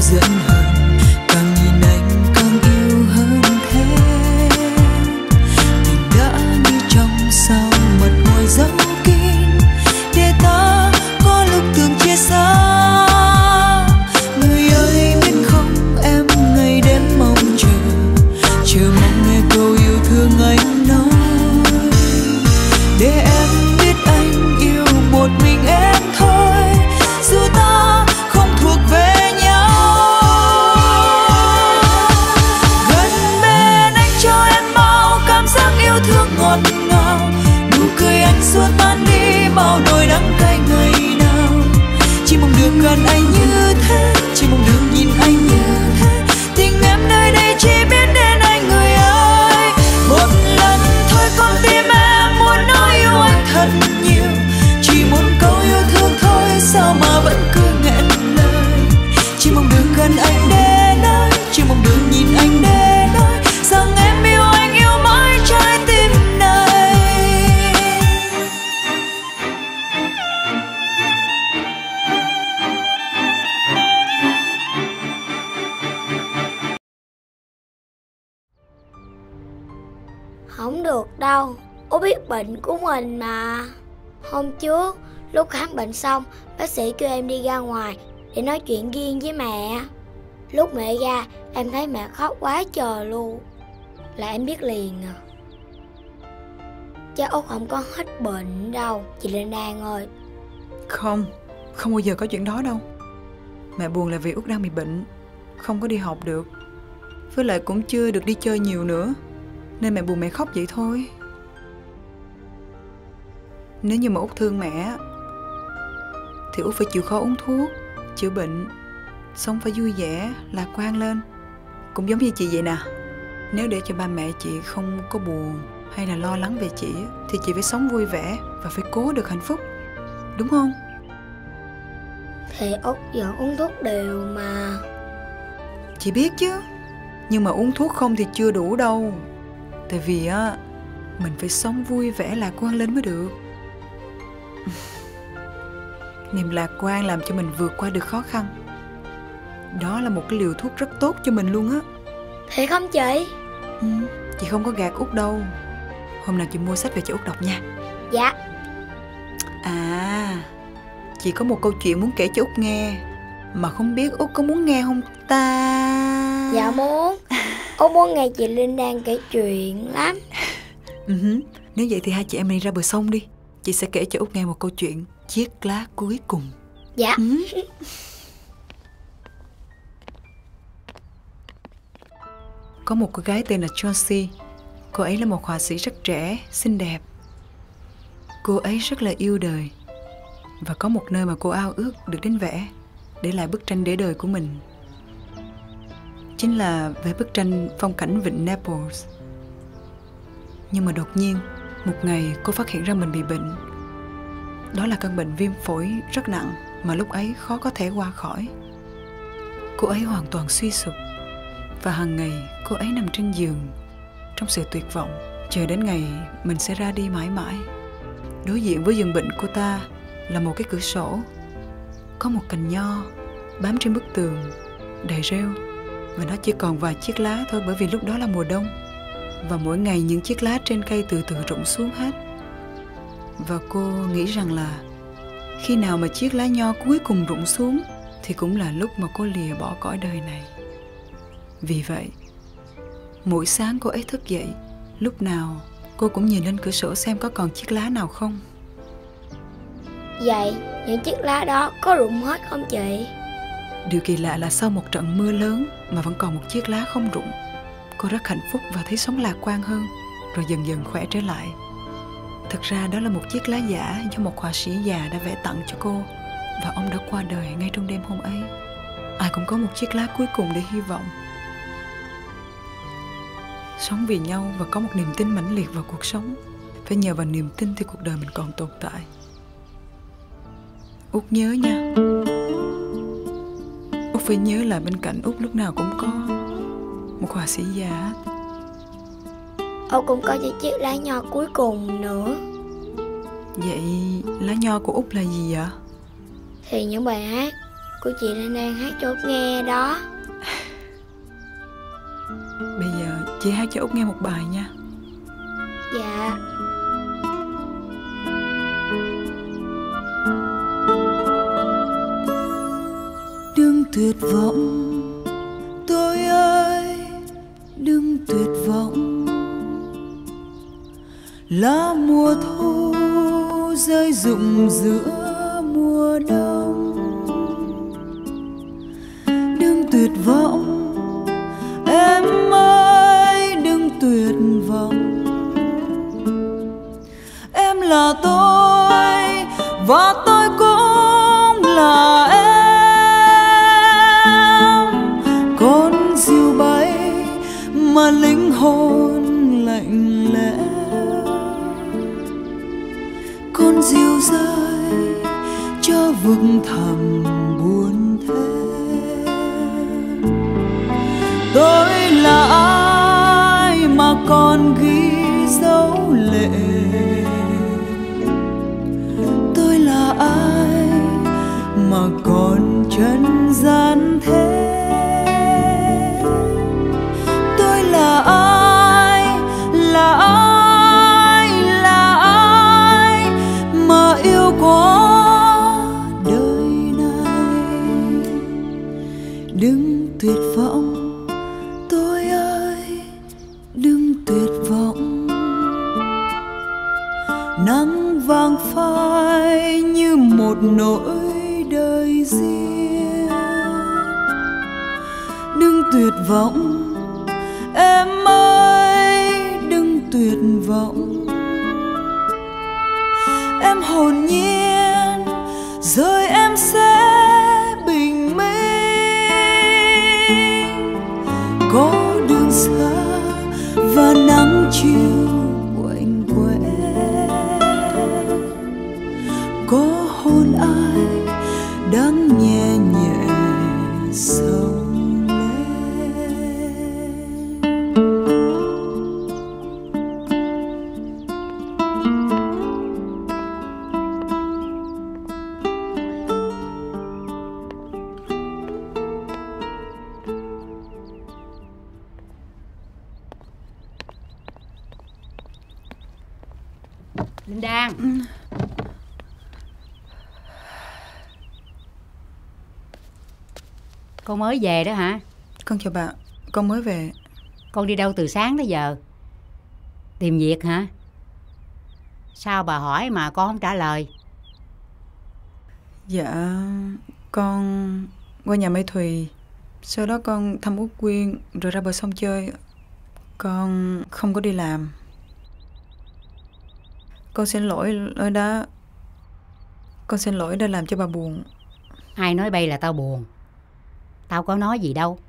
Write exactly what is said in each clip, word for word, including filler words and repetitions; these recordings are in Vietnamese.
giận hờn, càng nhìn anh càng yêu hơn thế. Tình đã như trong sao mật ngòi dấu kín, để ta có lúc từng chia xa. Người ơi biết không, em ngày đêm mong chờ, chờ mong nghe câu yêu thương anh nói, để em biết anh yêu một mình em thôi, dù ta không thuộc về nhau. Gần bên anh cho em bao cảm giác yêu thương ngọt ngào, nụ cười anh xua tan đi bao nỗi đắng cay ngày nào. Chỉ mong được gần anh như thế, chỉ mong được nhìn anh như thế. Tình em nơi đây chỉ biết đến anh người ơi. Một lần thôi con tim em muốn nói yêu anh thật nhiều, chỉ muốn câu yêu thương thôi sao mà vẫn cứ nghẹn lời. Chỉ mong được gần anh để nói, chỉ mong được nhìn anh để nói rằng em yêu anh, yêu mãi trái tim này. Không được đâu, Út biết bệnh của mình mà. Hôm trước lúc khám bệnh xong, bác sĩ kêu em đi ra ngoài để nói chuyện riêng với mẹ. Lúc mẹ ra, em thấy mẹ khóc quá trời luôn, là em biết liền à. Cha Út không có hết bệnh đâu, chị Linh Đan ơi. Không, không bao giờ có chuyện đó đâu. Mẹ buồn là vì Út đang bị bệnh, không có đi học được, với lại cũng chưa được đi chơi nhiều nữa, nên mẹ buồn mẹ khóc vậy thôi. Nếu như mà Út thương mẹ thì Út phải chịu khó uống thuốc, chữa bệnh, sống phải vui vẻ, lạc quan lên. Cũng giống như chị vậy nè. Nếu để cho ba mẹ chị không có buồn hay là lo lắng về chị, thì chị phải sống vui vẻ và phải cố được hạnh phúc, đúng không? Thì Út vẫn uống thuốc đều mà. Chị biết chứ, nhưng mà uống thuốc không thì chưa đủ đâu. Tại vì á, mình phải sống vui vẻ lạc quan lên mới được. Niềm lạc quan làm cho mình vượt qua được khó khăn. Đó là một cái liều thuốc rất tốt cho mình luôn á. Thiệt không chị? Ừ, chị không có gạt Út đâu. Hôm nào chị mua sách về cho Út đọc nha. Dạ. À, chị có một câu chuyện muốn kể cho Út nghe, mà không biết Út có muốn nghe không ta? Dạ muốn. Út muốn nghe chị Linh Đan kể chuyện lắm. uh-huh. Nếu vậy thì hai chị em mình đi ra bờ sông đi. Chị sẽ kể cho Út nghe một câu chuyện Chiếc lá cuối cùng. Dạ. uh-huh. Có một cô gái tên là Josie. Cô ấy là một họa sĩ rất trẻ, xinh đẹp. Cô ấy rất là yêu đời, và có một nơi mà cô ao ước được đến vẽ, để lại bức tranh để đời của mình. Chính là về bức tranh phong cảnh vịnh Naples. Nhưng mà đột nhiên, một ngày cô phát hiện ra mình bị bệnh. Đó là căn bệnh viêm phổi rất nặng mà lúc ấy khó có thể qua khỏi. Cô ấy hoàn toàn suy sụp, và hàng ngày cô ấy nằm trên giường trong sự tuyệt vọng, chờ đến ngày mình sẽ ra đi mãi mãi. Đối diện với giường bệnh cô ta là một cái cửa sổ, có một cành nho bám trên bức tường đầy rêu, và nó chỉ còn vài chiếc lá thôi, bởi vì lúc đó là mùa đông. Và mỗi ngày những chiếc lá trên cây từ từ rụng xuống hết. Và cô nghĩ rằng là khi nào mà chiếc lá nho cuối cùng rụng xuống thì cũng là lúc mà cô lìa bỏ cõi đời này. Vì vậy, mỗi sáng cô ấy thức dậy, lúc nào cô cũng nhìn lên cửa sổ xem có còn chiếc lá nào không. Vậy những chiếc lá đó có rụng hết không chị? Điều kỳ lạ là sau một trận mưa lớn mà vẫn còn một chiếc lá không rụng. Cô rất hạnh phúc và thấy sống lạc quan hơn, rồi dần dần khỏe trở lại. Thực ra đó là một chiếc lá giả do một họa sĩ già đã vẽ tặng cho cô, và ông đã qua đời ngay trong đêm hôm ấy. Ai cũng có một chiếc lá cuối cùng để hy vọng. Sống vì nhau và có một niềm tin mãnh liệt vào cuộc sống. Phải nhờ vào niềm tin thì cuộc đời mình còn tồn tại. Út nhớ nha. Út phải nhớ là bên cạnh Út lúc nào cũng có một họa sĩ già. Út cũng có những chiếc lá nho cuối cùng nữa. Vậy lá nho của Út là gì vậy? Thì những bài hát của chị Lan Lan hát cho Út nghe đó. Bây giờ chị hát cho Út nghe một bài nha. Dạ. Đừng tuyệt vọng tôi ơi, đừng tuyệt vọng. Lá mùa thu rơi rụng giữa mùa đông. Đừng tuyệt vọng em ơi, đừng tuyệt vọng. Em là tôi và tôi cũng là em. Con diều bay mà linh hồn lạnh lẽo. Con diều rơi cho vực thẳm buồn thêm. Tôi là ai mà còn ghi dấu lệ? Tôi là ai mà còn chân gian thế? Tôi là ai, là ai, là ai mà yêu quá đời này? Đừng tuyệt vọng tôi ơi, đừng tuyệt vọng. Nắng vàng phai như một nỗi đời riêng. Đừng tuyệt vọng em ơi, đừng tuyệt vọng. Em hồn nhiên rồi em sẽ bình minh. Có đường xa và nắng chiều quạnh quẽ. Có hôn ai đang nhẹ nhẹ sâu. Linh Đan. Ừ. Con mới về đó hả? Con chào bà, con mới về. Con đi đâu từ sáng tới giờ? Tìm việc hả? Sao bà hỏi mà con không trả lời? Dạ, con qua nhà Mai Thùy. Sau đó con thăm Út Quyên rồi ra bờ sông chơi. Con không có đi làm. Con xin lỗi ở đó. Con xin lỗi đã làm cho bà buồn. Ai nói bay là tao buồn? Tao có nói gì đâu.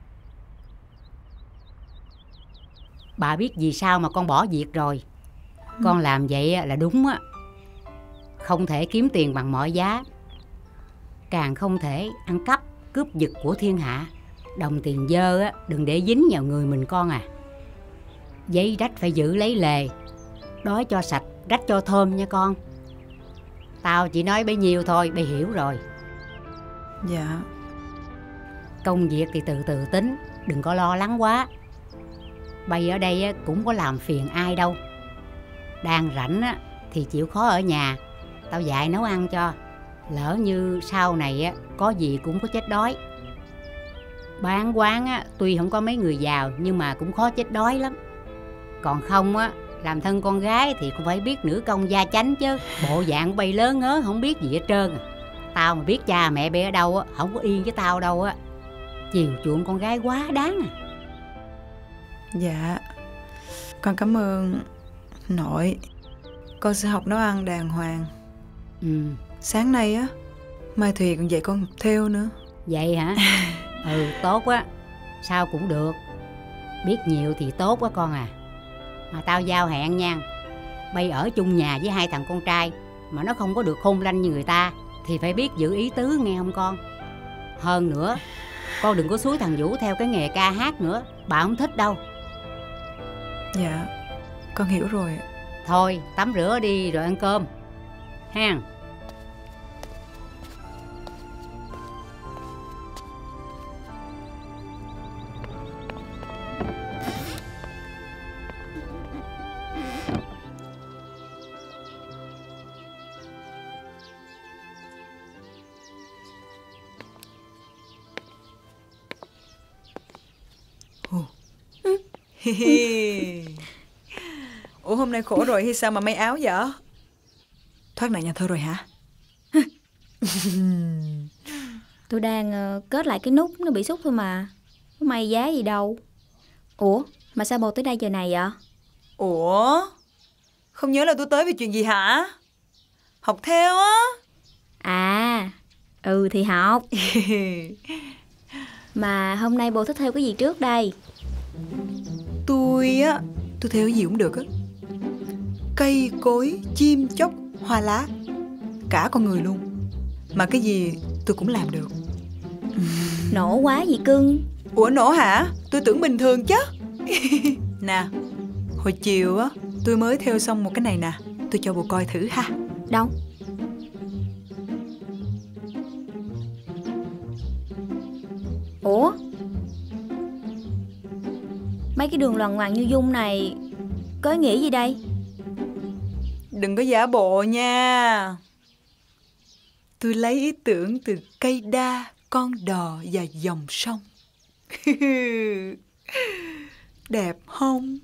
Bà biết vì sao mà con bỏ việc rồi. Con làm vậy là đúng á. Không thể kiếm tiền bằng mọi giá. Càng không thể ăn cắp, cướp giật của thiên hạ. Đồng tiền dơ á, đừng để dính vào người mình con à. Giấy rách phải giữ lấy lề. Đói cho sạch, rách cho thơm nha con. Tao chỉ nói bấy nhiêu thôi, bay hiểu rồi. Dạ. Công việc thì từ từ tính, đừng có lo lắng quá. Bay ở đây cũng có làm phiền ai đâu. Đang rảnh thì chịu khó ở nhà, tao dạy nấu ăn cho. Lỡ như sau này có gì cũng có chết đói. Bán quán tuy không có mấy người giàu nhưng mà cũng khó chết đói lắm. Còn không á, làm thân con gái thì cũng phải biết nữ công gia chánh chứ. Bộ dạng bay lớn ngớ không biết gì hết trơn à. Tao mà biết cha mẹ bé ở đâu á, không có yên với tao đâu á. Chiều chuộng con gái quá đáng à. Dạ, con cảm ơn nội. Con sẽ học nấu ăn đàng hoàng. Ừ. Sáng nay á, Mai Thùy còn dạy con thêu nữa. Vậy hả? Ừ, tốt quá. Sao cũng được. Biết nhiều thì tốt quá con à. Mà tao giao hẹn nha. Bay ở chung nhà với hai thằng con trai mà nó không có được khôn lanh như người ta thì phải biết giữ ý tứ nghe không con. Hơn nữa, con đừng có xúi thằng Vũ theo cái nghề ca hát nữa. Bà không thích đâu. Dạ, con hiểu rồi. Thôi, tắm rửa đi rồi ăn cơm ha. Ủa hôm nay khổ rồi hay sao mà may áo vậy? Thoát nạn nhà thơ rồi hả? Tôi đang uh, kết lại cái nút nó bị xúc thôi mà. Có may giá gì đâu. Ủa mà sao bồ tới đây giờ này vậy? Ủa không nhớ là tôi tới vì chuyện gì hả? Học theo á. À ừ thì học. Mà hôm nay bồ thích theo cái gì trước đây? Tôi á, tôi theo cái gì cũng được á. Cây cối, chim chóc, hoa lá, cả con người luôn. Mà cái gì tôi cũng làm được. Nổ quá gì cưng. Ủa nổ hả? Tôi tưởng bình thường chứ. Nè, hồi chiều á tôi mới theo xong một cái này nè. Tôi cho bồ coi thử ha. Đâu? Ủa? Mấy cái đường loằng ngoằng như Dung này có ý nghĩa gì đây? Đừng có giả bộ nha. Tôi lấy ý tưởng từ cây đa, con đò và dòng sông. Đẹp không?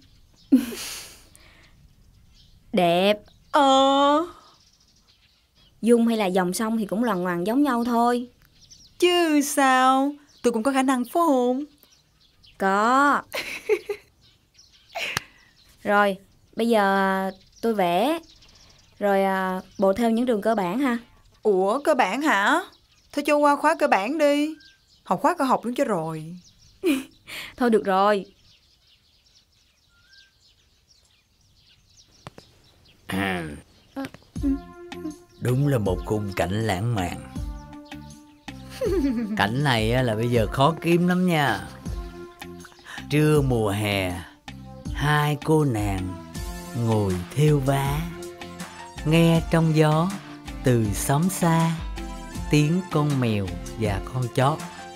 Đẹp. Ờ. Dung hay là dòng sông thì cũng loằng ngoằng giống nhau thôi. Chứ sao? Tôi cũng có khả năng phải không? Có. Rồi, bây giờ tôi vẽ. Rồi à, bộ theo những đường cơ bản ha. Ủa cơ bản hả? Thôi cho qua khóa cơ bản đi. Học khóa cơ học luôn chứ rồi. Thôi được rồi. À, đúng là một khung cảnh lãng mạn. Cảnh này là bây giờ khó kiếm lắm nha. Trưa mùa hè, hai cô nàng ngồi thêu vá, nghe trong gió từ xóm xa tiếng con mèo và con chó.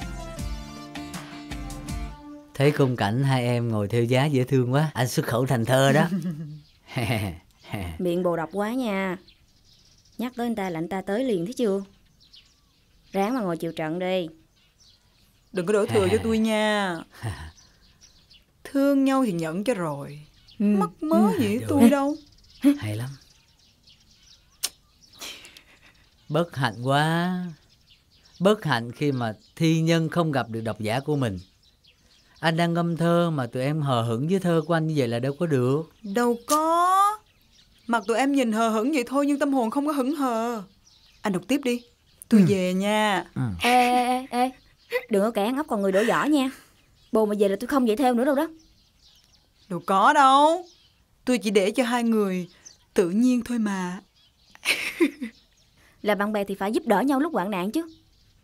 Thấy khung cảnh hai em ngồi thêu vá dễ thương quá. Anh xuất khẩu thành thơ đó. Miệng bồ độc quá nha. Nhắc tới anh ta là anh ta tới liền thấy chưa? Ráng mà ngồi chịu trận đi. Đừng có đổ thừa cho tôi nha. Thương nhau thì nhận cho rồi. Ừ. Mắc mớ gì với tôi đâu. Hay lắm. Bất hạnh quá. Bất hạnh khi mà thi nhân không gặp được độc giả của mình. Anh đang ngâm thơ mà tụi em hờ hững với thơ của anh như vậy là đâu có được. Đâu có. Mặt tụi em nhìn hờ hững vậy thôi nhưng tâm hồn không có hững hờ. Anh đọc tiếp đi. Tôi ừ. về nha. Ừ. Ê, ê, ê, ê. Đừng có kẻ ăn ốc còn người đổ vỏ nha. Bồ mà về là tôi không dạy theo nữa đâu đó. Đâu có đâu. Tôi chỉ để cho hai người tự nhiên thôi mà. Là bạn bè thì phải giúp đỡ nhau lúc hoạn nạn chứ.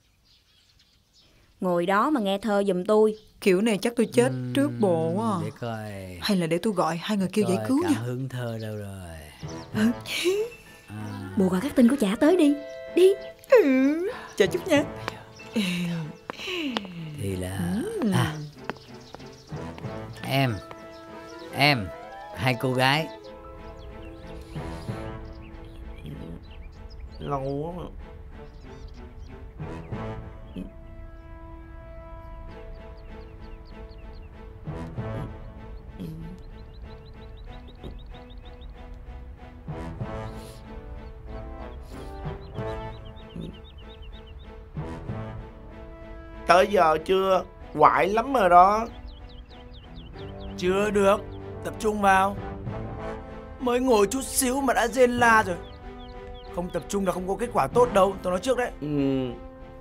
Ngồi đó mà nghe thơ giùm tôi. Kiểu này chắc tôi chết uhm, trước bộ quá à. Để coi. Hay là để tôi gọi hai người kêu coi giải cứu nha. Cảm hứng thơ đâu rồi. Ừ. À. Bồ gọi các tin của chả tới đi. Đi. Ừ. Chờ chút nha. Thì là ừ. À Em Em Hai cô gái. Lâu quá mà. Tới giờ chưa? Quại lắm rồi đó. Chưa được. Tập trung vào. Mới ngồi chút xíu mà đã rên la rồi. Không tập trung là không có kết quả tốt đâu. Tôi nói trước đấy. Ừ.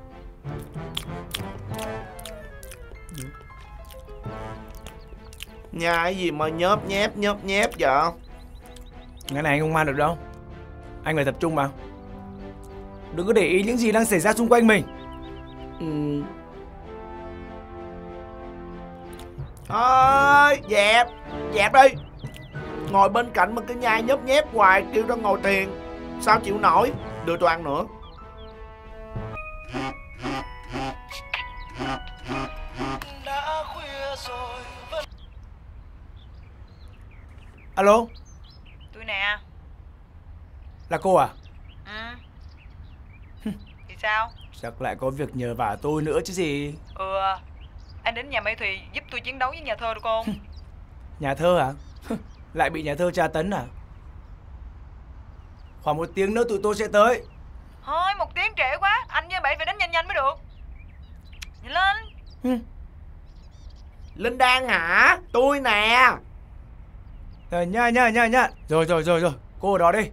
Nhai gì mà nhớp nhép nhớp nhép vậy? Cái này anh không mang được đâu. Anh phải tập trung vào. Đừng có để ý những gì đang xảy ra xung quanh mình. Ừ. Ơi, dẹp, dẹp đi. Ngồi bên cạnh mà cứ nhai nhớp nhép hoài kêu tao ngồi thiền. Sao chịu nổi, đưa tôi ăn nữa. Alo. Tôi nè. Là cô à? Ừ. Thì sao? Chắc lại có việc nhờ vả tôi nữa chứ gì. Ừ. Anh đến nhà Mai Thùy giúp tôi chiến đấu với nhà thơ được không? Nhà thơ à? Lại bị nhà thơ tra tấn à? Khoảng một tiếng nữa tụi tôi sẽ tới. Thôi một tiếng trễ quá, anh với bảy phải đánh nhanh nhanh mới được. Nhanh lên. Ừ. Linh Đan hả? Tôi nè. Rồi nha nha nha nha. Rồi rồi rồi rồi, cô ở đó đi.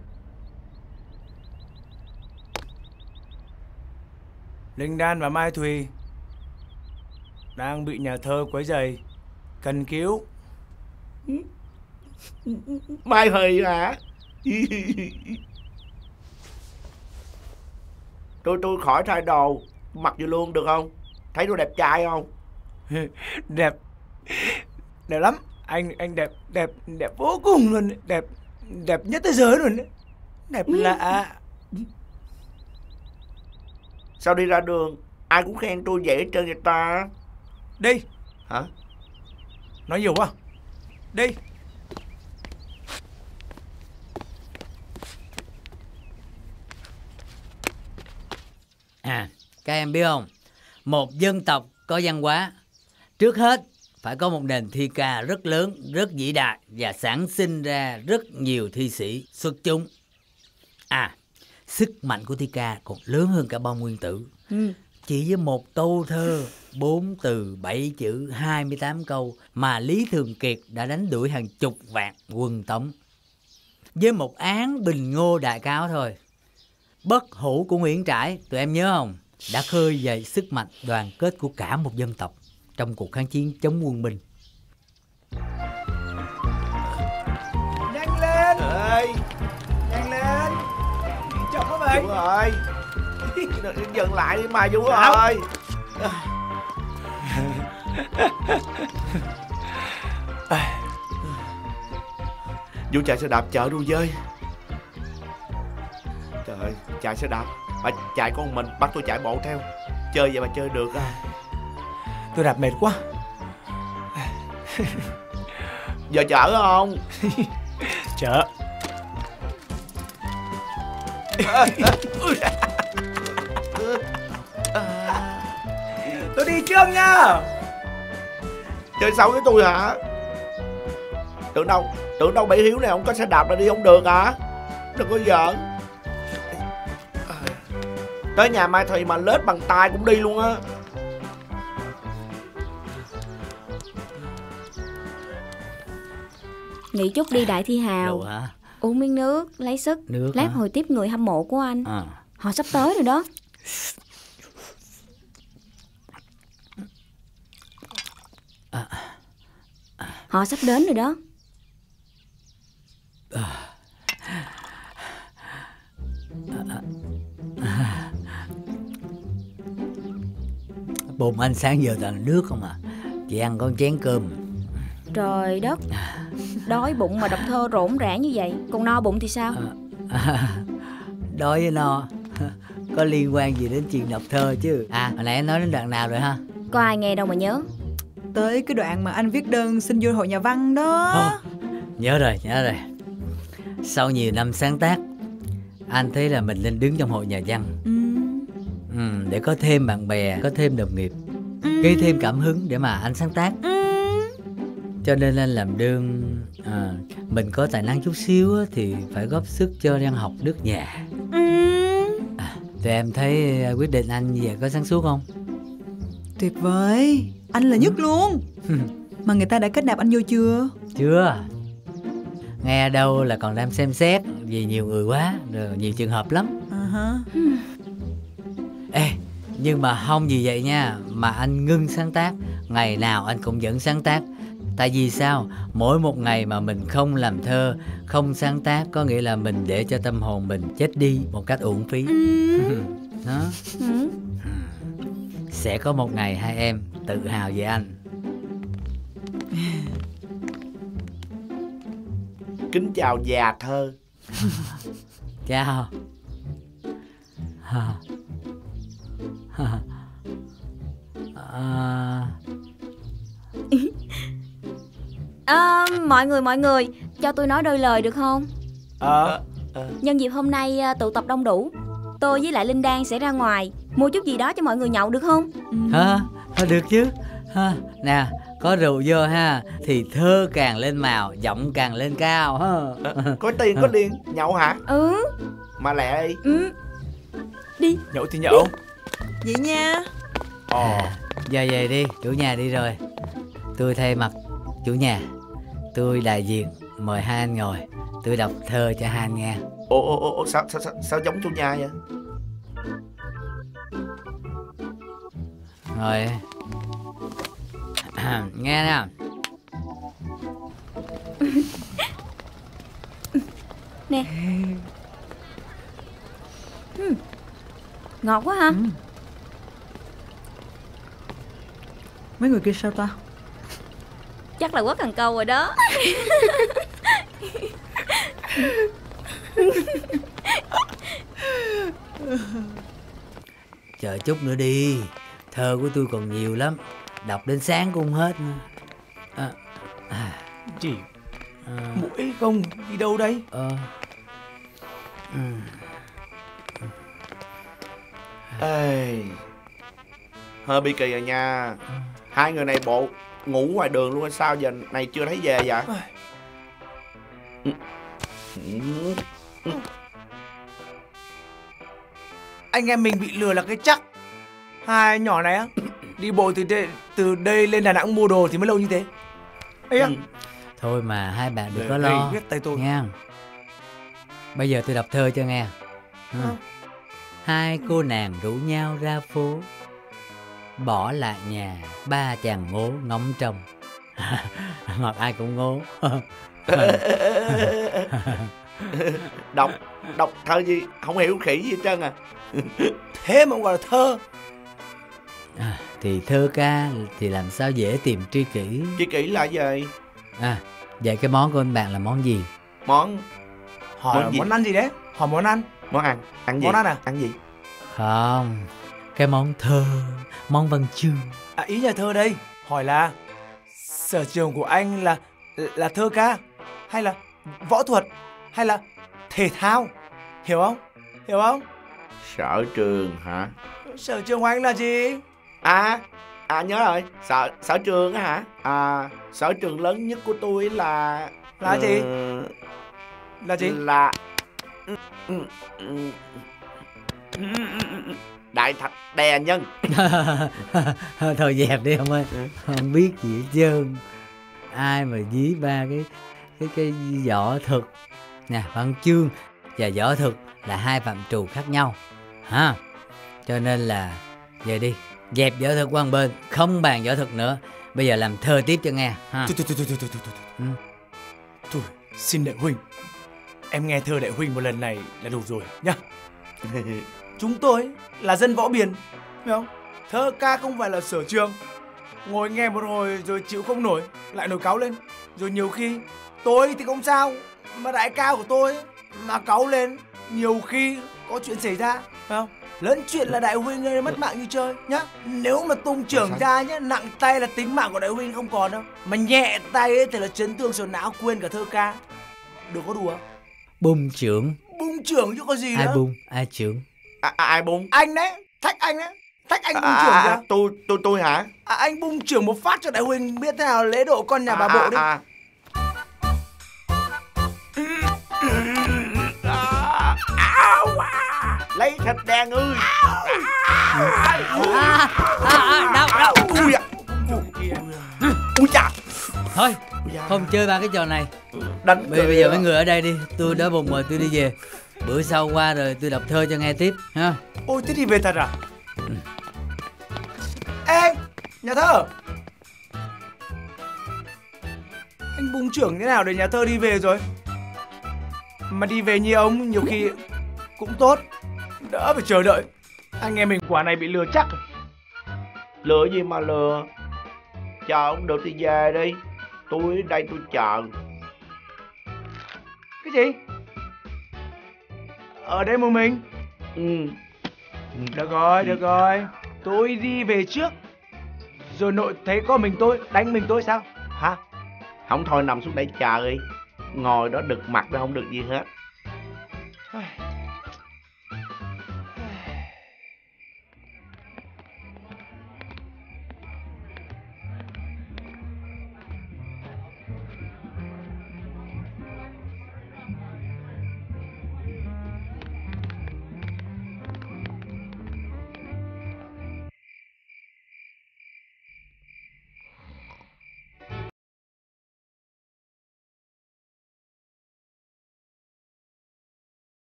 Linh Đan và Mai Thùy đang bị nhà thơ quấy rầy, cần cứu. Mai Thùy hả? Tôi tôi khỏi thay đồ, mặc vô luôn được không? Thấy tôi đẹp trai không? Đẹp. Đẹp lắm. Anh anh đẹp đẹp đẹp vô cùng luôn, đẹp đẹp nhất thế giới luôn. Đẹp lạ. Sao đi ra đường ai cũng khen tôi vậy hết trơn vậy ta? Đi. Hả? Nói nhiều quá. Đi. À, các em biết không, một dân tộc có văn hóa, trước hết phải có một nền thi ca rất lớn, rất vĩ đại và sản sinh ra rất nhiều thi sĩ xuất chúng. À, sức mạnh của thi ca còn lớn hơn cả bom nguyên tử. Ừ. Chỉ với một câu thơ, bốn từ, bảy chữ, hai mươi tám câu mà Lý Thường Kiệt đã đánh đuổi hàng chục vạn quân Tống. Với một án Bình Ngô Đại Cáo thôi, Bất Hủ của Nguyễn Trãi, tụi em nhớ không, đã khơi dậy sức mạnh đoàn kết của cả một dân tộc trong cuộc kháng chiến chống quân Minh. Nhanh lên. Ê, Nhanh lên. Chậm quá mày. Vũ ơi, dừng lại đi mà Vũ ơi. Vũ chạy xe đạp chợ đuôi dơi. Trời ơi, chạy xe đạp mà chạy có một mình, bắt tôi chạy bộ theo. Chơi vậy mà chơi được à? Tôi đạp mệt quá. Giờ chở không? Chở. Tôi đi trước nha. Chơi xấu với tôi hả? Tưởng đâu Tưởng đâu Bảy Hiếu này không có xe đạp là đi không được hả? Đừng có giỡn. Tới nhà Mai Thùy mà lết bằng tay cũng đi luôn á. Nghỉ chút đi Đại Thi Hào. Rồi hả? Uống miếng nước, lấy sức. Nước lát hả? hồi tiếp người hâm mộ của anh. À. Họ sắp tới rồi đó. À. Họ sắp đến rồi đó. À. À. À. Bụng anh sáng giờ toàn nước không à, chị ăn con chén cơm. Trời đất, đói bụng mà đọc thơ rỗn rã như vậy, còn no bụng thì sao? À, à, đói với no có liên quan gì đến chuyện đọc thơ chứ? À, hồi nãy em nói đến đoạn nào rồi ha? Có ai nghe đâu mà nhớ. Tới cái đoạn mà anh viết đơn xin vô hội nhà văn đó. Ồ, nhớ rồi, nhớ rồi. Sau nhiều năm sáng tác, anh thấy là mình nên đứng trong hội nhà văn. Ừ. Ừ, để có thêm bạn bè, có thêm đồng nghiệp, ừ. gây thêm cảm hứng để mà anh sáng tác. Ừ. Cho nên anh làm đơn à, mình có tài năng chút xíu thì phải góp sức cho văn học nước nhà. Ừ. À, tụi em thấy quyết định anh như vậy có sáng suốt không? Tuyệt vời, anh là nhất luôn. Mà người ta đã kết nạp anh vô chưa? Chưa. Nghe đâu là còn đang xem xét, vì nhiều người quá, rồi nhiều trường hợp lắm. Uh-huh. Ê, nhưng mà không vì vậy nha mà anh ngưng sáng tác. Ngày nào anh cũng vẫn sáng tác. Tại vì sao? Mỗi một ngày mà mình không làm thơ, không sáng tác, có nghĩa là mình để cho tâm hồn mình chết đi một cách uổng phí. Ừ. Đó. Ừ. Sẽ có một ngày hai em tự hào về anh. Kính chào già thơ. Chào. À... à, mọi người mọi người cho tôi nói đôi lời được không? Ờ à, à. Nhân dịp hôm nay tụ tập đông đủ, tôi với lại Linh Đan sẽ ra ngoài mua chút gì đó cho mọi người nhậu được không? Hả? À, được chứ. À, nè, có rượu vô ha thì thơ càng lên màu, giọng càng lên cao ha. À, có tiền có liền. Nhậu hả? Ừ. Mà lẹ đi. Ừ. Đi. Nhậu thì nhậu. Vậy nha. Ồ. À, giờ về đi, chủ nhà đi rồi. Tôi thay mặt chủ nhà, tôi đại diện mời hai anh ngồi. Tôi đọc thơ cho hai anh nghe. Ồ ồ ồ sao sao sao, sao giống chủ nhà vậy? Rồi. Nghe nè. Nè. Ừ. Ngọt quá ha. Ừ. Mấy người kia sao ta? Chắc là quất cần câu rồi đó. Chờ chút nữa đi, thơ của tôi còn nhiều lắm, đọc đến sáng cũng không hết nữa. À, à, Chỉ à, mũi không đi đâu đây? ờ, ừ. Ê, hơi bị kỳ rồi nha. Hai người này bộ ngủ ngoài đường luôn hay sao giờ này chưa thấy về vậy? Ừ. Ừ. Anh em mình bị lừa là cái chắc. Hai nhỏ này á, đi bộ từ đây, từ đây lên Đà Nẵng mua đồ thì mới lâu như thế. Ê á. Ừ. Thôi mà hai bạn đừng Để có đây, lo viết tay tôi. nghe. Bây giờ tôi đọc thơ cho nghe. Ừ. Ờ. Hai cô nàng rủ nhau ra phố, bỏ lại nhà ba chàng ngố ngóng trông. Hoặc ai cũng ngố. Đọc đọc thơ gì không hiểu khỉ gì hết trơn à. Thế mà cũng gọi là thơ. À, thì thơ ca thì làm sao dễ tìm tri kỷ. Tri kỷ là gì? À, vậy cái món của anh bạn là món gì? Món Hỏi Món món, gì? món ăn gì đấy? Hỏi món ăn. món ăn. Ăn gì? Món ăn à? Ăn gì? Không, cái món thơ, món văn chương. À, ý nhà thơ đây. Hỏi là sở trường của anh là là thơ ca, hay là võ thuật, hay là thể thao? Hiểu không? Hiểu không? Sở trường hả? Sở trường của anh là gì? À, à nhớ rồi. Sở sở trường á hả? À, sở trường lớn nhất của tôi là Là gì? ờ, Là gì? Là Đại Thạch Đè Nhân. Thôi dẹp đi ông ơi. Ừ. Không biết gì hết trơn. Ai mà dí ba cái cái cái võ thuật nè, văn chương và võ thuật là hai phạm trù khác nhau ha. Cho nên là về đi, dẹp võ thuật qua một bên, không bàn võ thuật nữa. Bây giờ làm thơ tiếp cho nghe ha. Thôi, thôi, thôi, thôi, thôi, thôi, thôi. Ừ. Thôi, xin đại huynh, em nghe thơ đại huynh một lần này là đủ rồi nhá. Chúng tôi là dân võ biền, hiểu không? Thơ ca không phải là sở trường. Ngồi nghe một hồi rồi chịu không nổi, lại nổi cáu lên. Rồi nhiều khi tôi thì không sao, mà đại ca của tôi mà cáu lên, nhiều khi có chuyện xảy ra, phải không? Lớn chuyện là đại huynh ơi, mất mạng như chơi nhá. Nếu mà tung trưởng ra nhá, nặng tay là tính mạng của đại huynh không còn đâu. Mà nhẹ tay ấy thì là chấn thương sọ não, quên cả thơ ca. Đừng có đùa. Bung trưởng. Bung trưởng chứ có gì Ai nữa. bung, ai trưởng? À, à, ai bung? Anh đấy, thách anh đấy. Thách anh bung À, trưởng à, kìa. à, tôi tôi tôi hả? À, anh bung trưởng một phát cho đại huynh biết thế nào lễ độ con nhà bà À, bộ à, đi. à. À, áo à. Lấy thịt đen ơi. À, à, à, đâu, đâu. Ui da. Ui da. Thôi, không chơi ba cái trò này. Đánh Bây, bây giờ mấy người ở đây đi, tôi đã bụng rồi, tôi đi về. Bữa sau qua rồi tôi đọc thơ cho nghe tiếp ha. Ôi thế thì về thật à? Ê, nhà thơ, anh bung trưởng thế nào để nhà thơ đi về rồi? Mà đi về như ông nhiều khi cũng tốt, đỡ phải chờ đợi. Anh em mình quả này bị lừa chắc rồi. Lừa gì mà lừa? Chờ không được thì về đi. Tôi ở đây tôi chờ. Cái gì? Ở đây một mình? Ừ. Được rồi, được rồi. Tôi đi về trước. Rồi nội thấy có mình tôi, đánh mình tôi sao? Hả? Không thôi nằm xuống đây chờ đi. Ngồi đó đực mặt đó không được gì hết.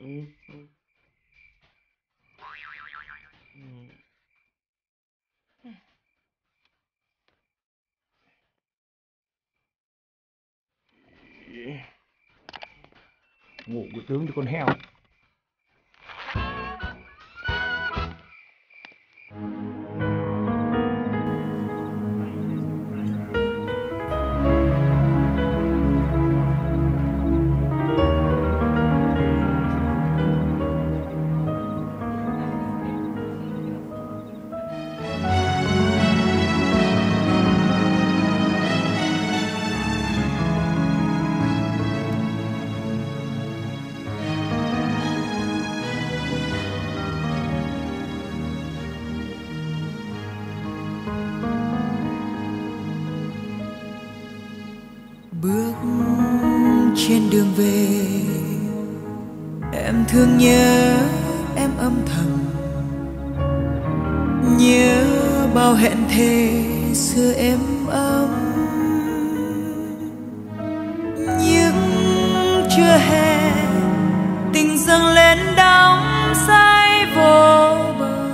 Ngủ cái tướng cho con heo. Bước trên đường về, em thương nhớ em âm thầm, nhớ bao hẹn thề xưa êm ấm. Nhưng chưa hè tình dâng lên đắm say vô bờ,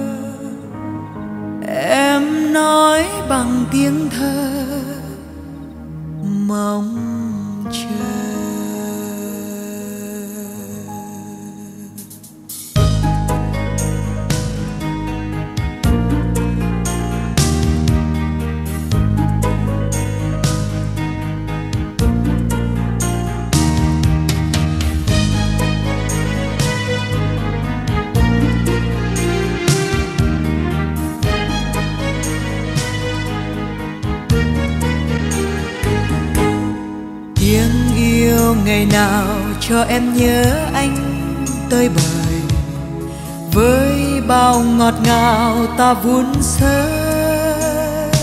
em nói bằng tiếng thơ mong chờ. Tiếng yêu ngày nào cho em nhớ anh tơi bời, với bao ngọt ngào ta vun sới.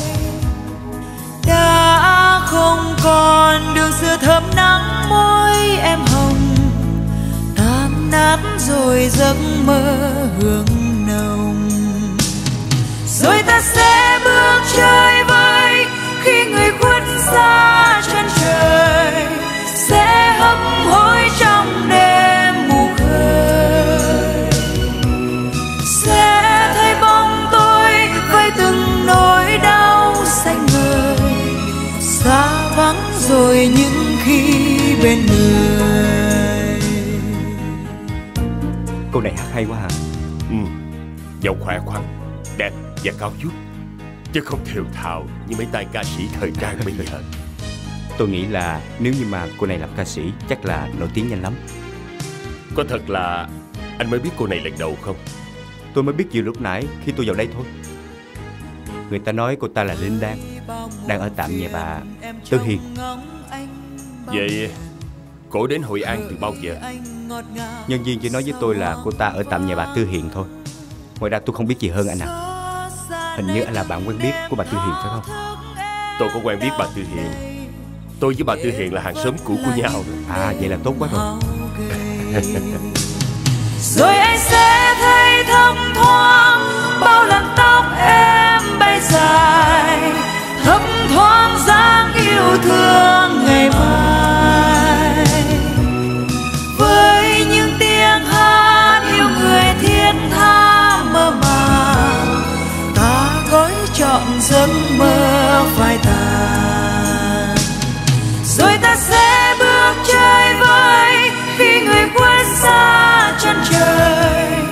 Đã không còn đường xưa thơm nắng môi em hồng, tan nát rồi giấc mơ hương nồng. Rồi ta sẽ bước chơi vơi khi người khuất xa chân trời, sẽ hấp hối trong đêm mù khơi, sẽ thấy bóng tôi với từng nỗi đau xanh ngời, xa vắng rồi những khi bên người. Cô này hát hay quá hả? Ừ, giọng khỏe khoắn, đẹp và cao vút, chứ không thều thào như mấy tay ca sĩ thời trang bây giờ. Tôi nghĩ là nếu như mà cô này làm ca sĩ chắc là nổi tiếng nhanh lắm. Có thật là anh mới biết cô này lần đầu không? Tôi mới biết vừa lúc nãy khi tôi vào đây thôi. Người ta nói cô ta là Linh Đan, đang ở tạm nhà bà Tư Hiền. Vậy cổ đến Hội An từ bao giờ? Nhân viên chỉ nói với tôi là cô ta ở tạm nhà bà Tư Hiền thôi. Ngoài ra tôi không biết gì hơn anh ạ. Hình như anh là bạn quen biết của bà Tư Hiền phải không? Tôi có quen biết bà Tư Hiền. Tôi với bà Tư Hiền là hàng xóm cũ của nhau. À vậy là tốt quá rồi. Rồi anh sẽ thấy thấp thoáng bao lần tóc em bay dài, thấp thoáng dáng yêu thương ngày mai. Với những tiếng hát yêu người thiết tha mơ màng, ta gói trọn giấc mơ phai tàn. Rồi ta sẽ bước chơi vơi khi người quên xa chân trời,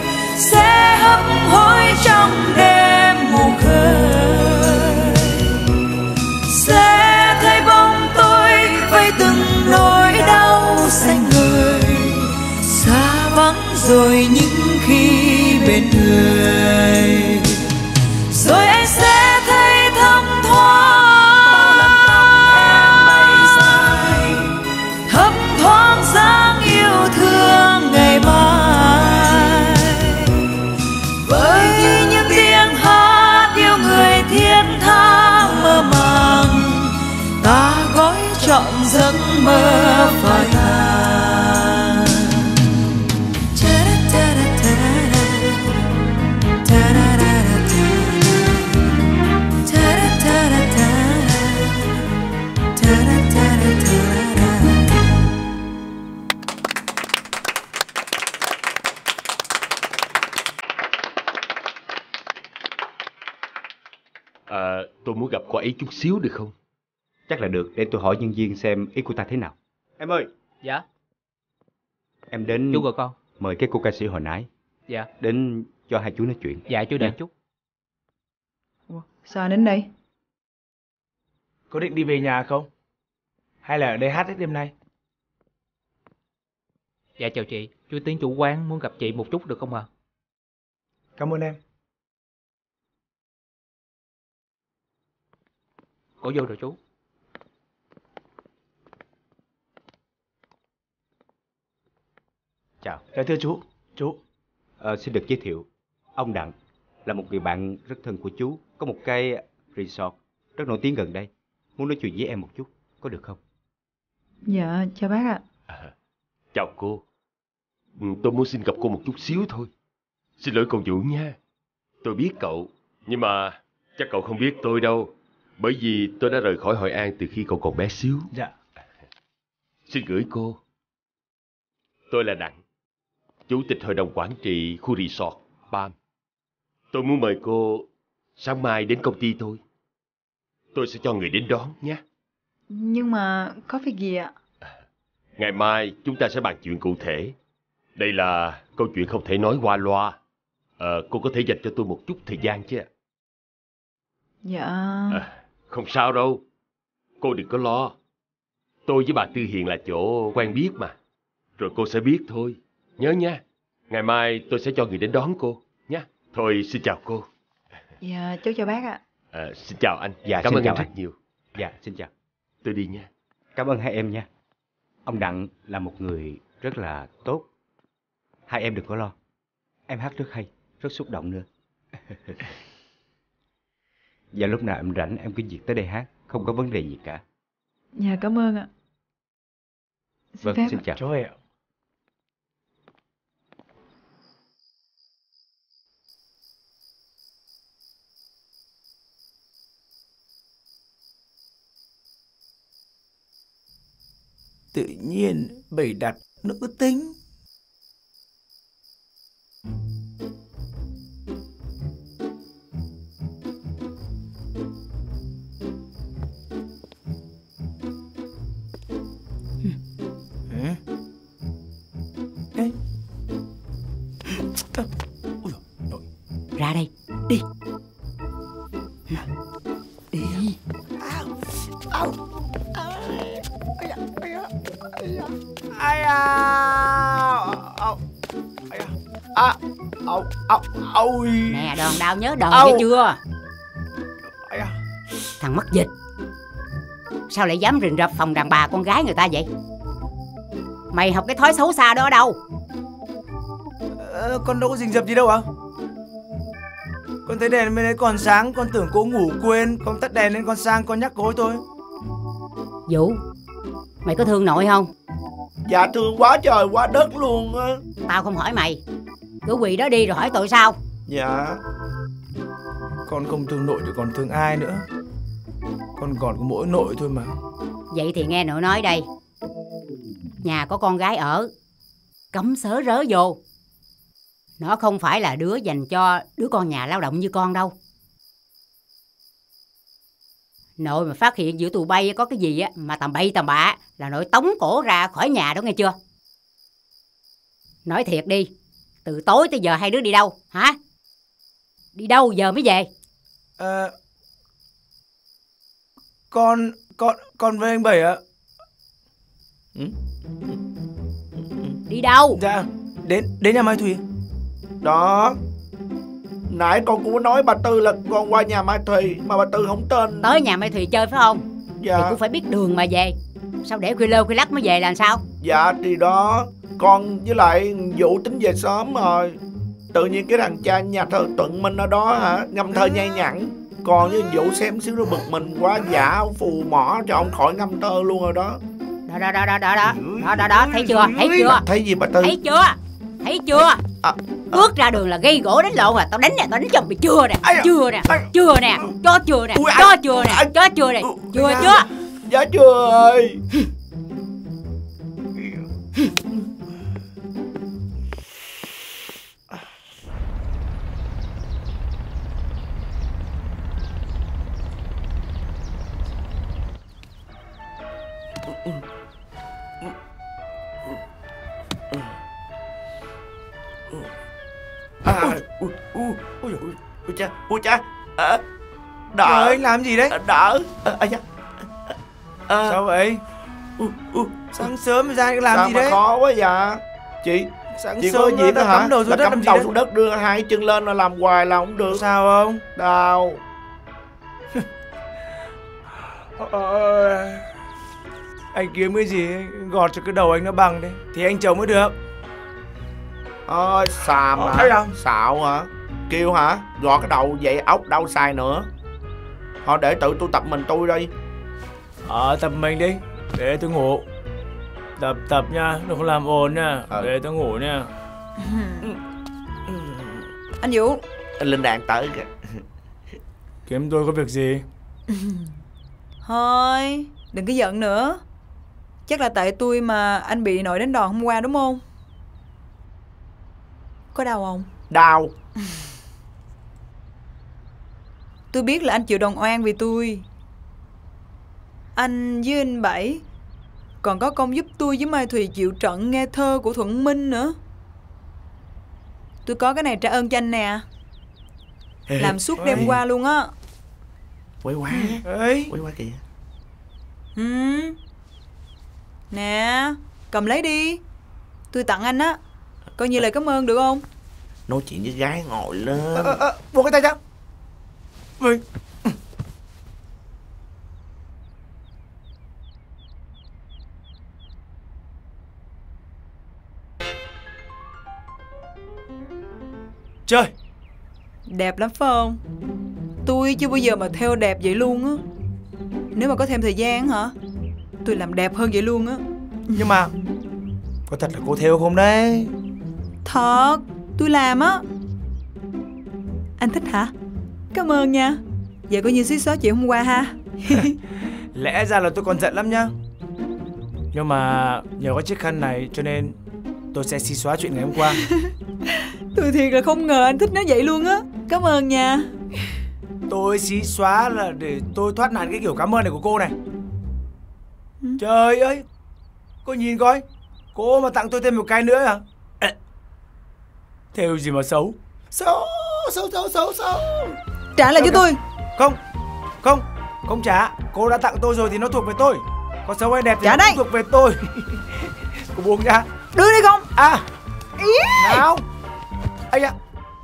À, tôi muốn gặp cô ấy chút xíu được không? Chắc là được, để tôi hỏi nhân viên xem ý cô ta thế nào. Em ơi. Dạ. Em đến... Chú gọi con. Mời cái cô ca sĩ hồi nãy. Dạ. Đến cho hai chú nói chuyện. Dạ chú đợi chút. Ủa, sao đến đây? Có định đi về nhà không? Hay là ở đây hát hết đêm nay? Dạ chào chị, chú Tiến chủ quán muốn gặp chị một chút được không ạ? À? Cảm ơn em. Có vô rồi chú. Chào. Dạ thưa chú. Chú. Ờ, xin được giới thiệu. Ông Đặng là một người bạn rất thân của chú. Có một cái resort rất nổi tiếng gần đây. Muốn nói chuyện với em một chút, có được không? Dạ, chào bác ạ. À, chào cô. Ừ, tôi muốn xin gặp cô một chút xíu thôi. Xin lỗi cô Vũ nha. Tôi biết cậu, nhưng mà chắc cậu không biết tôi đâu. Bởi vì tôi đã rời khỏi Hội An từ khi cậu còn bé xíu. Dạ. Xin gửi cô. Tôi là Đặng, chủ tịch hội đồng quản trị khu resort Palm. Tôi muốn mời cô sáng mai đến công ty tôi. Tôi sẽ cho người đến đón nhé. Nhưng mà có việc gì ạ? Ngày mai chúng ta sẽ bàn chuyện cụ thể. Đây là câu chuyện không thể nói qua loa. Ờ, cô có thể dành cho tôi một chút thời gian chứ? Dạ... À, không sao đâu. Cô đừng có lo. Tôi với bà Tư Hiền là chỗ quen biết mà. Rồi cô sẽ biết thôi. Nhớ nha. Ngày mai tôi sẽ cho người đến đón cô nhé. Thôi xin chào cô. Dạ cháu chào bác ạ. À, xin chào anh. Dạ, cảm xin ơn chào anh rất anh. nhiều. Dạ xin chào. Tôi đi nha. Cảm ơn hai em nha. Ông Đặng là một người rất là tốt. Hai em đừng có lo. Em hát rất hay, rất xúc động nữa. Và lúc nào em rảnh em cứ việc tới đây hát, không có vấn đề gì cả. Dạ cảm ơn ạ. Xin Vâng, phép xin ạ. chào. Cháu về ạ. Tự nhiên bày đặt nữ tính. Ra đây, đi. Đi. Ai à, à, ау, ау, ôi. Nè đòn đau nhớ đòn Âu. nghe chưa? Thằng mất dịch, sao lại dám rình rập phòng đàn bà con gái người ta vậy? Mày học cái thói xấu xa đó ở đâu? Ờ, con đâu có rình rập gì đâu ạ. Con thấy đèn bên đấy còn sáng, con tưởng cô ngủ quên, con tắt đèn lên con sang con nhắc cô ấy thôi. Vũ, mày có thương nội không? Dạ thương quá trời quá đất luôn á. Tao không hỏi mày, cứ quỳ đó đi rồi hỏi tội sao? Dạ. Con không thương nội thì còn thương ai nữa. Con còn có mỗi nội thôi mà. Vậy thì nghe nội nói đây. Nhà có con gái ở, cấm sớ rớ vô. Nó không phải là đứa dành cho đứa con nhà lao động như con đâu. Nội mà phát hiện giữa tụi bay có cái gì á mà tầm bậy tầm bạ là nội tống cổ ra khỏi nhà đó nghe chưa? Nói thiệt đi, từ tối tới giờ hai đứa đi đâu hả? Đi đâu giờ mới về? Ờ, con con con với anh Bảy ạ. Đi đâu? Dạ, đến đến nhà Mai Thùy. Đó, nãy con cũng có nói bà Tư là con qua nhà Mai Thùy mà bà Tư không tên. Tới nhà Mai Thùy chơi phải không? Dạ. Thì cũng phải biết đường mà về. Sao để khuya lơ khuya lắc mới về là sao? Dạ thì đó, con với lại Vũ tính về sớm rồi. Tự nhiên cái thằng cha nhà thờ Tuận Minh ở đó hả, ngâm thơ nhây nhặn. Còn với Vũ xem xíu rồi bực mình quá, giả phù mỏ cho ông khỏi ngâm thơ luôn rồi đó. Đó đó đó đó đó đó đó đó đó thấy chưa? Thấy chưa? Thấy gì bà Tư? Thấy chưa? Thấy chưa? À, bước ra đường là gây gỗ đánh lộn à? Tao đánh nè, tao đánh chồng mày chưa nè, chưa nè, chưa nè, cho chưa nè, cho chưa nè, cho chưa nè, chưa chưa? Dạ chưa ơi. Ui, ui, ui, ui cha, ui cha. À, đỡ. Trời ơi, làm gì đấy? À, đỡ. À, à, à, Sao vậy? Uh, uh, sáng sớm ra làm sao gì mà đấy? khó quá vậy? Chị, sáng chị sớm có gì đã đó hả? cắm đầu xuống là đất cắm làm gì đầu đấy? xuống đất đưa hai chân lên là làm hoài là không được. Sao không? Đau. Anh kiếm cái gì gọt cho cái đầu anh nó bằng đi thì anh chồng mới được. Ôi, xàm Ờ, hả? thấy không? Xạo hả? Kêu hả? Gọt cái đầu vậy ốc đâu xài nữa. Thôi để tự tôi tập mình tôi đi. Ờ, tập mình đi. Để tôi ngủ. Tập tập nha, đừng có làm ồn nha. Ờ. Để tôi ngủ nha. Anh Vũ. Anh Linh Đàn tới kìa. Kiếm tôi có việc gì? Thôi, đừng có giận nữa. Chắc là tại tôi mà anh bị nội đánh đòn hôm qua đúng không? Có đau không? Đau. Tôi biết là anh chịu đòn oan vì tôi. Anh với anh Bảy còn có công giúp tôi với Mai Thùy chịu trận nghe thơ của Thuận Minh nữa. Tôi có cái này trả ơn cho anh nè. Làm suốt đêm qua luôn á. Quay quá. Ấy. Quay quá kìa. Ừ. Nè, cầm lấy đi. Tôi tặng anh á. Coi như lời cảm ơn được không? Nói chuyện với gái ngồi lên. Ờ, ờ, ờ, buông cái tay ra. Ui. Chơi. Đẹp lắm phải không? Tôi chưa bao giờ mà theo đẹp vậy luôn á. Nếu mà có thêm thời gian hả, tôi làm đẹp hơn vậy luôn á. Nhưng mà có thật là cô theo không đấy? Thật, tôi làm á. Anh thích hả? Cảm ơn nha. Vậy coi như xí xóa chuyện hôm qua ha. Lẽ ra là tôi còn giận lắm nhá. Nhưng mà nhờ có chiếc khăn này cho nên tôi sẽ xí xóa chuyện ngày hôm qua. Tôi thiệt là không ngờ anh thích nó vậy luôn á. Cảm ơn nha. Tôi xí xóa là để tôi thoát nạn cái kiểu cảm ơn này của cô này. Ừ. Trời ơi, cô nhìn coi, cô mà tặng tôi thêm một cái nữa à? À, theo gì mà xấu. Xấu, xấu, xấu, xấu, xấu. Trả lại cho tôi. Không, không, không trả. Cô đã tặng tôi rồi thì nó thuộc về tôi. Còn xấu hay đẹp thì trả nó đây. thuộc về tôi. Cô buông ra. Đưa đi không? À, ý. Nào. Ây da.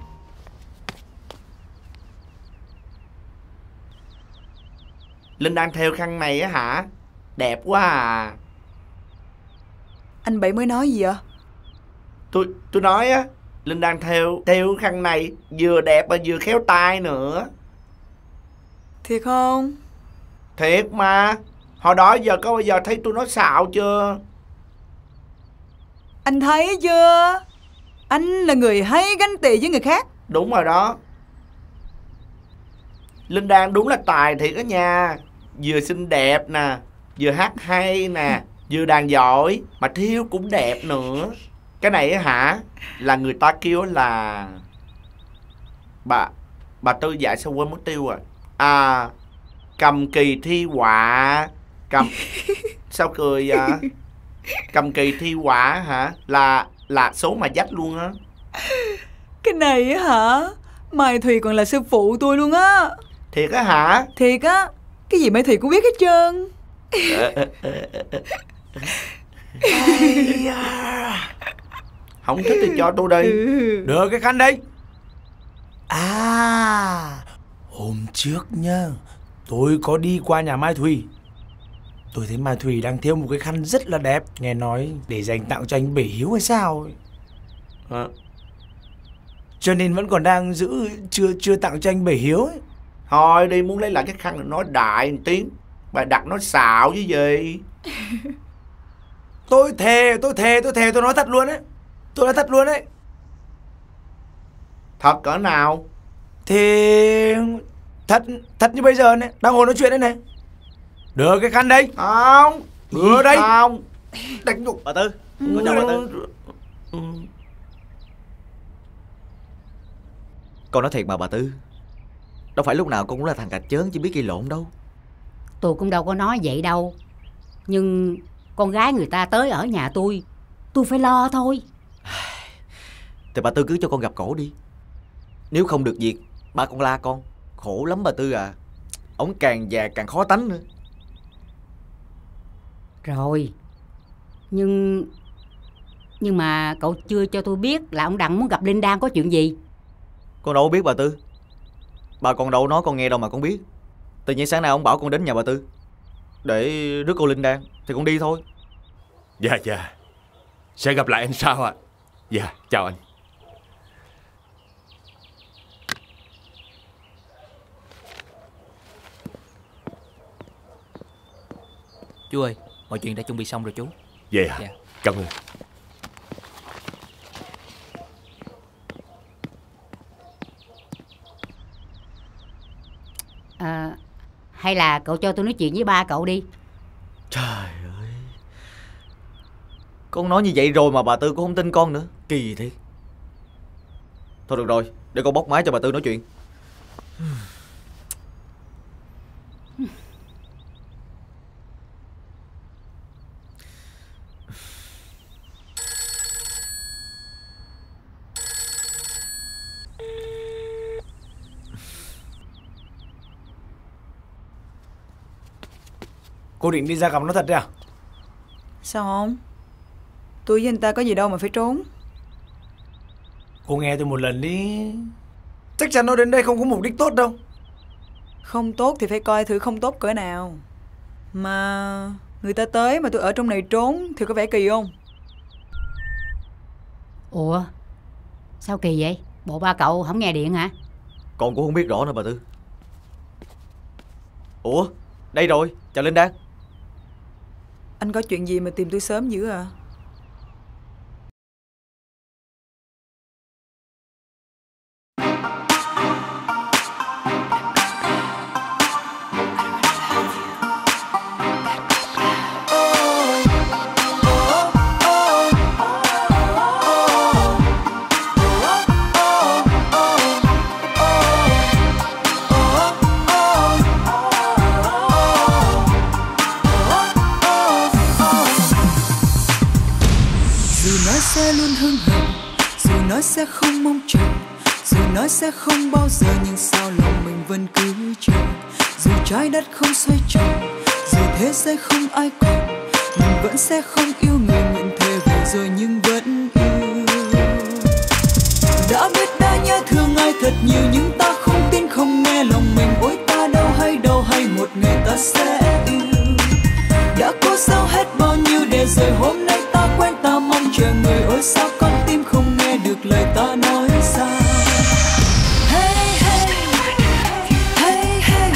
Linh đang theo khăn này á hả? Đẹp quá à. Anh Bảy mới nói gì vậy? Tôi tôi nói á, Linh đang theo theo khăn này vừa đẹp mà vừa khéo tay nữa. Thiệt không? Thiệt mà. Hồi đó giờ có bao giờ thấy tôi nói xạo chưa? Anh thấy chưa? Anh là người hay ganh tị với người khác. Đúng rồi đó. Linh Đan đúng là tài thiệt đó nha. Vừa xinh đẹp nè, vừa hát hay nè, vừa đàn giỏi, mà Thiêu cũng đẹp nữa. Cái này á hả, là người ta kêu là Bà Bà Tư dạy sao quên mất tiêu rồi. À, cầm kỳ thi họa. Cầm Sao cười à? Cầm kỳ thi họa hả? Là là số mà dách luôn á. Cái này á hả, Mai Thùy còn là sư phụ tôi luôn á. Thiệt á hả? Thiệt á. Cái gì Mai Thùy cũng biết hết trơn. Không thích thì cho tôi đi. Được cái khăn đây. À, hôm trước nhá, tôi có đi qua nhà Mai Thùy. Tôi thấy Mai Thùy đang thêu một cái khăn rất là đẹp. Nghe nói để dành tặng cho anh Bể Hiếu hay sao ấy. À, cho nên vẫn còn đang giữ, chưa chưa tặng cho anh Bể Hiếu ấy. Thôi đi, muốn lấy lại cái khăn nói đại một tiếng. Bà đặt nói xạo chứ gì. Tôi thề, tôi thề, tôi thề, tôi nói thật luôn ấy. Tôi nói thật luôn ấy. Thật cỡ nào? Thì thật, thật như bây giờ này, đang ngồi nói chuyện đây này. Đưa cái khăn đây. Không. Đưa đây. Không. Đánh nhục. Bà Tư, có chồng bà Tư. Ừ. Con nói thiệt mà bà Tư, đâu phải lúc nào con cũng là thằng cạch chớn chỉ biết gây lộn đâu. Tôi cũng đâu có nói vậy đâu. Nhưng con gái người ta tới ở nhà tôi, tôi phải lo thôi. Thì bà Tư cứ cho con gặp cổ đi. Nếu không được việc, ba con la con. Khổ lắm bà Tư à. Ông càng già càng khó tánh nữa. Rồi. Nhưng Nhưng mà cậu chưa cho tôi biết là ông Đặng muốn gặp Linh Đan có chuyện gì. Con đâu có biết bà Tư. Bà còn đâu nói con nghe đâu mà con biết. Tự nhiên sáng nay ông bảo con đến nhà bà Tư để rước cô Linh Đan thì con đi thôi. Dạ dạ, sẽ gặp lại anh sau ạ. À? Dạ chào anh. Chú ơi, mọi chuyện đã chuẩn bị xong rồi chú. Vậy hả? Dạ. Cảm ơn. À, hay là cậu cho tôi nói chuyện với ba cậu đi. Trời ơi, con nói như vậy rồi mà bà Tư cũng không tin con nữa. Kỳ thiệt. Thôi được rồi, để con bóc máy cho bà Tư nói chuyện. Cô định đi ra gặp nó thật đấy à? Sao không? Tôi với anh ta có gì đâu mà phải trốn. Cô nghe tôi một lần đi. Chắc chắn nó đến đây không có mục đích tốt đâu. Không tốt thì phải coi thử không tốt cỡ nào. Mà người ta tới mà tôi ở trong này trốn thì có vẻ kỳ không? Ủa, sao kỳ vậy? Bộ ba cậu không nghe điện hả? Con cũng không biết rõ nữa bà Tư. Ủa, đây rồi, chào Linh Đan. Anh có chuyện gì mà tìm tôi sớm dữ à? Sẽ không mong chờ, dù nói sẽ không bao giờ, nhưng sao lòng mình vẫn cứ chờ. Dù trái đất không xoay tròn, dù thế giới không ai còn, mình vẫn sẽ không yêu người nguyện thề về rồi nhưng vẫn yêu. Đã biết đã nhớ thương ai thật nhiều nhưng ta không tin không nghe lòng mình. Ôi ta đâu hay đâu hay một ngày ta sẽ yêu. Đã cố sao hết bao nhiêu để rồi hôm nay ta quen ta mong chờ người. Ôi sao con tim không nghe được lời ta nói sao. Hey hey hey hey,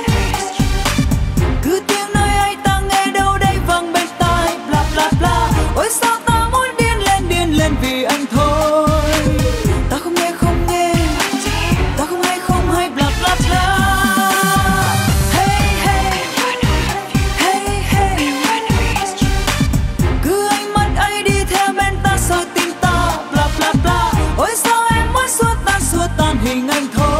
cứ tiếng nói ai ta nghe đâu đây vang bên tai. Bla bla bla, ôi sao ta muốn điên lên điên lên vì anh thôi. Ta không nghe không nghe, ta không hay không hay. Bla bla bla. Hey hey hey hey, cứ ánh mắt ấy đi theo bên ta soi tim ta. Bla bla bla, ôi sao em muốn xua tan xua tan hình ảnh thôi.